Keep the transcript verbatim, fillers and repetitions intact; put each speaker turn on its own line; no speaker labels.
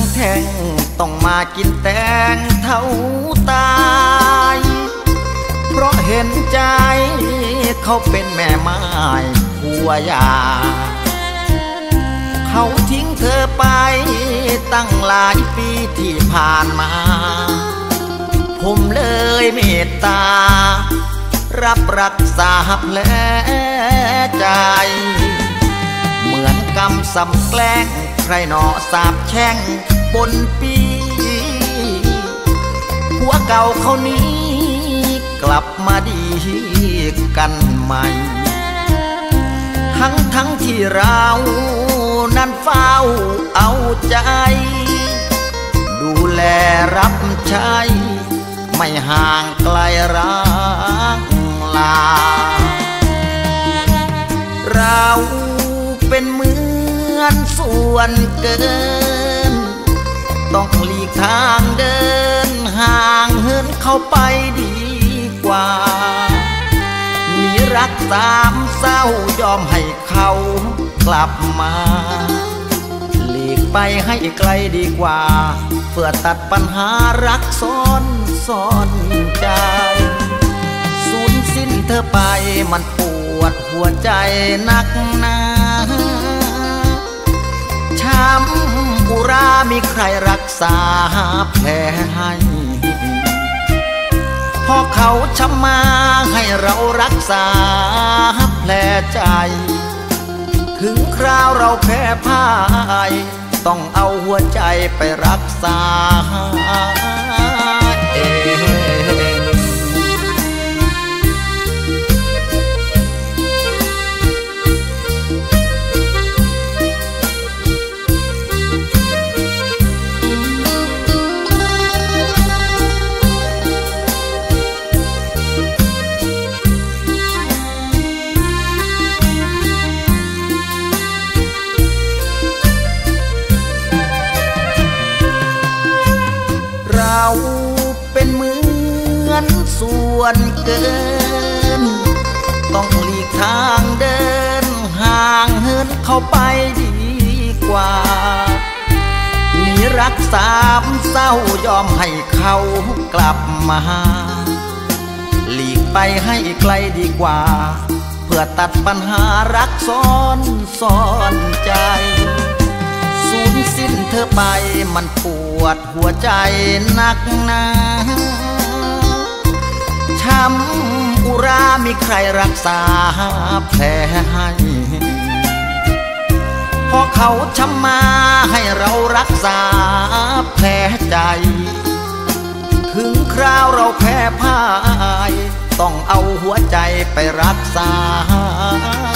แท่งต้องมากินแตงเท่าตายเพราะเห็นใจเขาเป็นแม่ไม้ผัวยาเขาทิ้งเธอไปตั้งหลายปีที่ผ่านมาผมเลยเมตตารับรักษาแผลใจเหมือนกำสำแกล้งใครหนอสาบแช่งบนปีผัวเก่าเขานี้กลับมาดีกันใหม่ทั้งทั้งที่เรานั้นเฝ้าเอาใจดูแลรับใช้ไม่ห่างไกลรักลาเราเป็นเหมือนส่วนเกินต้องหลีกทางเดินห่างเหินเข้าไปดีกว่ามีรักสามเศร้ายอมให้เขากลับมาหลีกไปให้ไกลดีกว่าเพื่อตัดปัญหารักซ้อนซ้อนใจสูญสิ้นเธอไปมันปวดหัวใจนักหนาช้ำอุรามีใครรักษาแผลให้พอเขาช้ำมาให้เรารักษาแผลใจถึงคราวเราแพ้พ่ายต้องเอาหัวใจไปรักษาเองเราเป็นเหมือนส่วนเกินต้องหลีกทางเดินห่างเหินเข้าไปดีกว่ามีรักสามเศร้ายอมให้เขากลับมาหลีกไปให้ไกลดีกว่าเพื่อตัดปัญหารักซ้อนซ้อนใจสูญสิ้นเธอไปมันปวดหัวใจนักหนาช้ำอุรามีใครรักษาแผลให้พอเขาช้ำมาให้เรารักษาแผลใจถึงคราวเราแพ้พ่ายต้องเอาหัวใจไปรักษา